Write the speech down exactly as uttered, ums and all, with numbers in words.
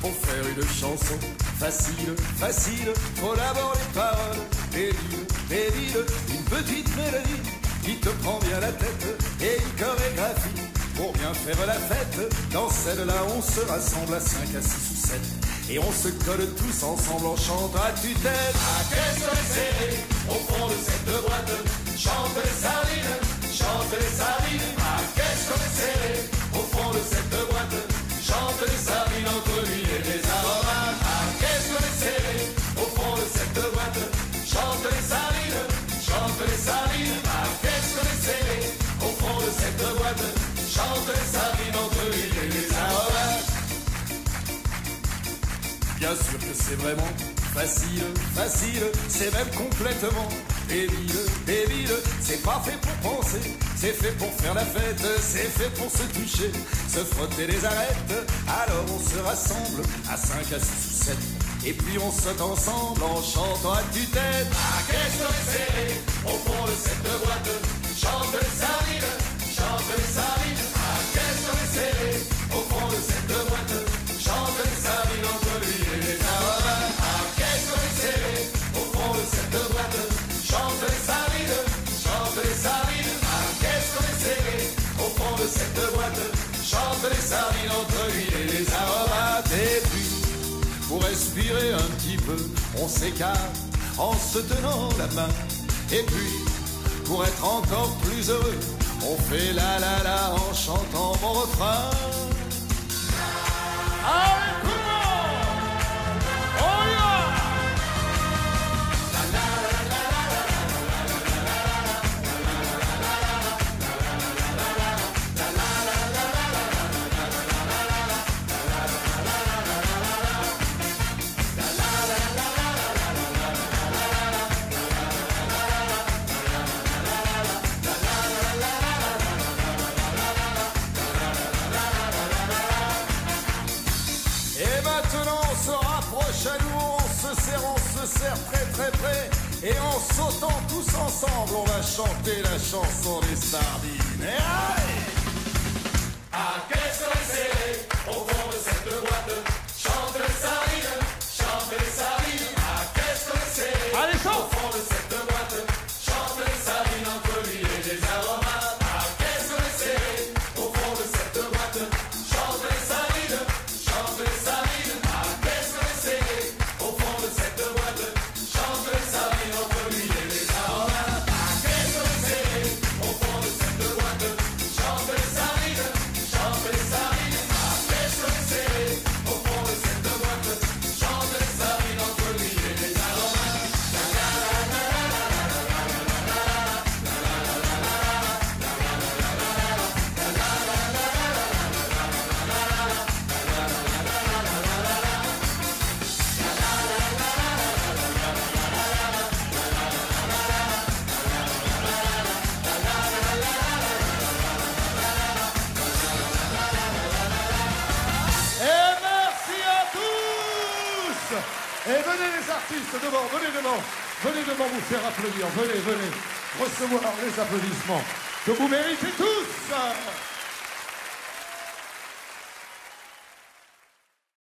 pour faire une chanson facile, facile. Faut d'abord les paroles, des lignes, des lignes, une petite mélodie qui te prend bien la tête et une chorégraphie pour bien faire la fête. Dans celle-là, on se rassemble à cinq, à six ou sept et on se colle tous ensemble en chantant à tue-tête. À qu'est-ce que c'est au fond de cette boîte? Chante les sardines, chante les sardines. À qu'est-ce que c'est au fond de cette boîte? Chante les sardines entre l'huile et les aromates. À qu'est-ce que c'est au fond de cette boîte? Chante les sardines, chante les sardines. À qu'est-ce que c'est au fond de cette boîte? Chante les sardines entre l'huile et les aromates. Bien sûr que c'est vraiment facile, facile, c'est même complètement débile, débile. C'est pas fait pour penser, c'est fait pour faire la fête, c'est fait pour se toucher, se frotter les arêtes. Alors on se rassemble à cinq, à six ou sept, et puis on saute ensemble en chantant à tue-tête. À qu'est-ce que c'est au fond de cette boîte? Chante les sardines, chante les sardines. À qu'est-ce que c'est au fond de cette boîte? Chante les sardines entre l'huile et les aromates. À qu'est-ce que c'est au fond de cette boîte? Chante les sardines, chante les sardines. À qu'est-ce que c'est au fond de cette boîte? Chante les sardines entre l'huile et les aromates. Et puis, pour respirer un petit peu, on s'écarte en se tenant la main. Et puis, pour être encore plus heureux, on fait la la la en chantant mon refrain. Allez, tout le monde! On y va! Et maintenant on se rapproche à nous, on se serre, on se serre très très près. Et en sautant tous ensemble, on va chanter la chanson des sardines. Et allez! À qu'est-ce que c'est au fond de cette boîte? Chante les sardines, chante les sardines. À qu'est-ce que c'est Allez, chante! au fond de cette boîte? Chante les sardines entre l'huile et les aromates. À qu'est-ce que c'est au fond de cette boîte? Chante les sardines, chante les sardines. À qu'est-ce que c'est au fond de cette boîte? Chante les sardines entre l'huile et les aromates. À qu'est-ce que c'est au fond de cette boîte? Chante les sardines, chante les sardines. À qu'est-ce que c'est au fond de cette boîte? Chante les sardines entre l'huile et les aromates. Et merci à tous! Et venez les artistes devant, venez devant, venez devant vous faire applaudir, venez, venez, recevoir les applaudissements que vous méritez tous!